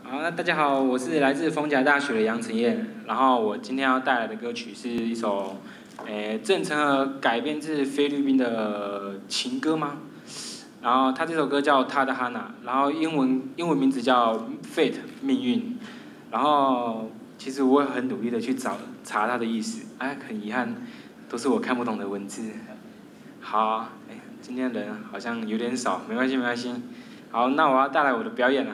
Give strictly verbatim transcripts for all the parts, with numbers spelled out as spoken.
好，那大家好，我是来自逢甲大学的杨承彦，然后我今天要带来的歌曲是一首，诶，郑成和改编自菲律宾的情歌吗？然后他这首歌叫《他的哈娜》，然后英文英文名字叫 Fate 命运，然后其实我很努力的去找查它的意思，哎，很遗憾，都是我看不懂的文字。好，哎，今天人好像有点少，没关系没关系。好，那我要带来我的表演了。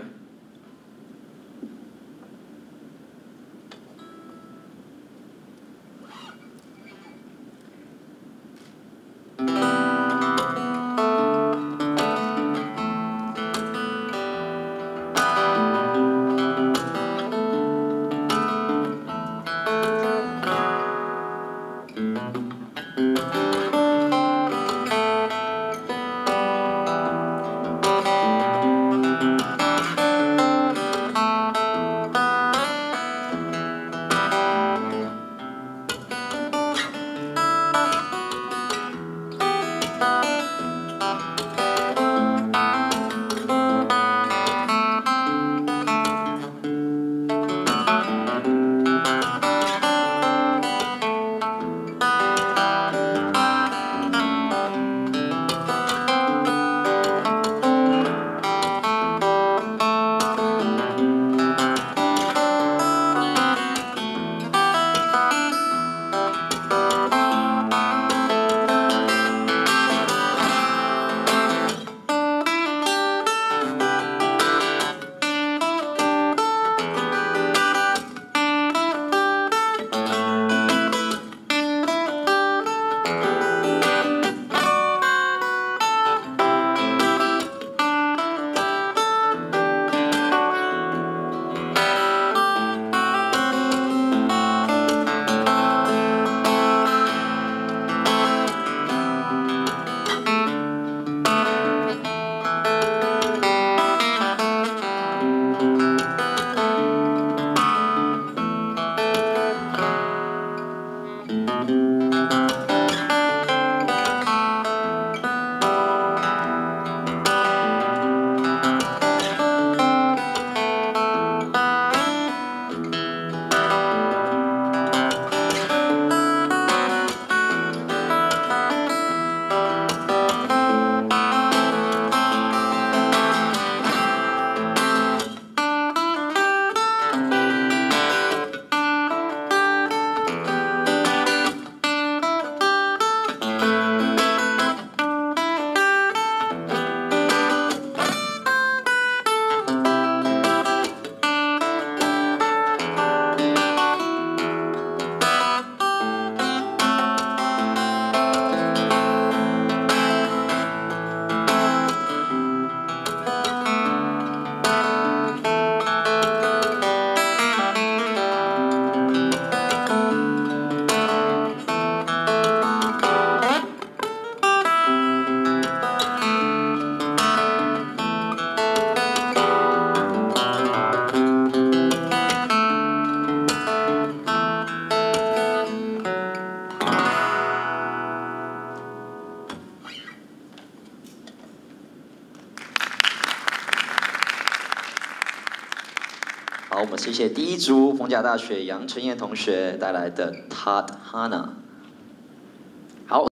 好，我们谢谢第一组逢甲大学杨承彦同学带来的《Tadhana》。好。